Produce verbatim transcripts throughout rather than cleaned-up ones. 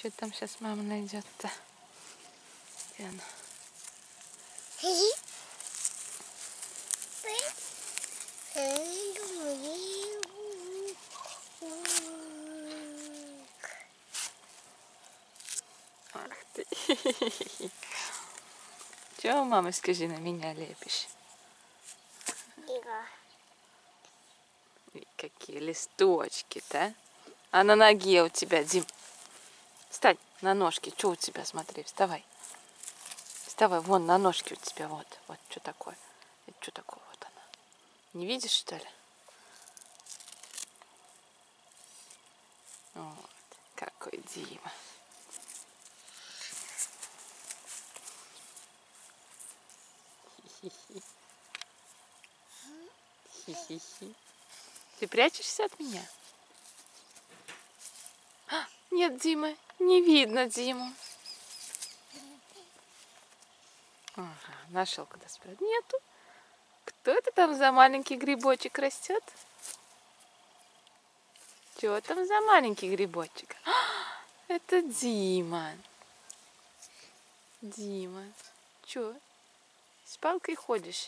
Что там сейчас мама найдет-то? Где она? Ах ты. Чего, мама, скажи, на меня лепишь? Какие листочки-то, а? А на ноге у тебя, Дим? Встань на ножки. Что у тебя, смотри, вставай. Вставай, вон на ножке у тебя, вот. Вот что такое. Это что такое, вот она. Не видишь, что ли? Вот, какой Дима. Хи-хи-хи. Хи-хи-хи. Ты прячешься от меня? А, нет, Дима, не видно Диму. Ага, нашел, куда спрятать. Нету. Кто это там за маленький грибочек растет? Что там за маленький грибочек? А, это Дима. Дима. Че? С палкой ходишь?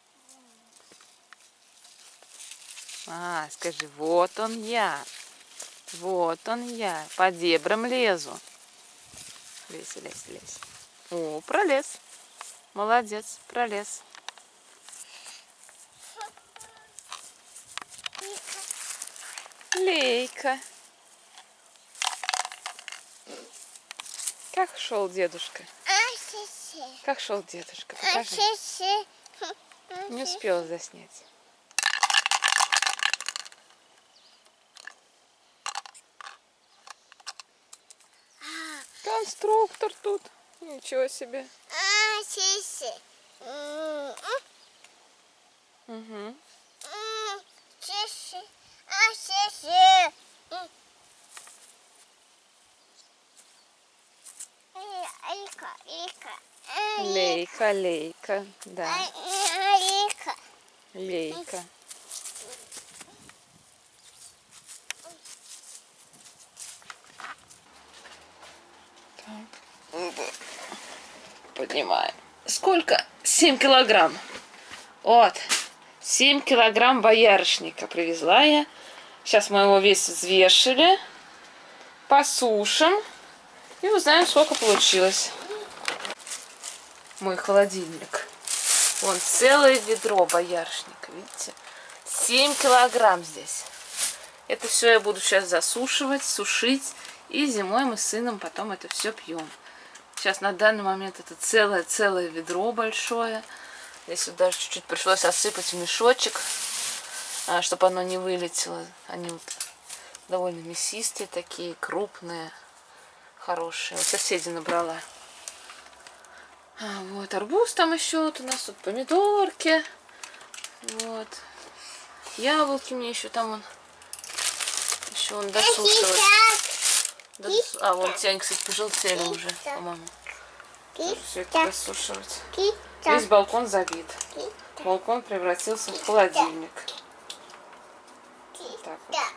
А, скажи, вот он я. Вот он я. По дебрам лезу. Лезь, лезь, лезь. О, пролез. Молодец, пролез. Лейка. Как шел дедушка? Как шел дедушка? Покажи. Не успел заснять. Конструктор тут. Ничего себе. Угу. Лейка, лейка, да. Лейка. Так. Поднимаем. Сколько? семь килограмм. Вот. семь килограмм боярышника привезла я. Сейчас мы его весь взвешивали. Посушим. И узнаем, сколько получилось. Мой холодильник. Вон целое ведро боярышника. Видите? семь килограмм здесь. Это все я буду сейчас засушивать, сушить. И зимой мы с сыном потом это все пьем. Сейчас на данный момент это целое-целое ведро большое. Здесь вот даже чуть-чуть пришлось осыпать в мешочек, чтобы оно не вылетело. Они вот довольно мясистые такие, крупные, хорошие. Вот соседи набрала. А, вот арбуз там еще. Вот у нас тут помидорки. Вот. Яблоки мне еще там он. Еще он досушивает. Дос... А, вон тянь, кстати, пожелтели уже, по-моему. Все это досушивать. Весь балкон забит. Балкон превратился в холодильник. Так вот.